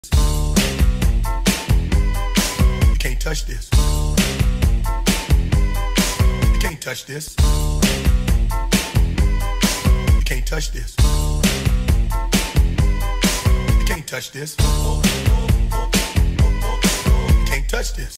You can't touch this. You can't touch this. You can't touch this. You can't touch this. You can't touch this.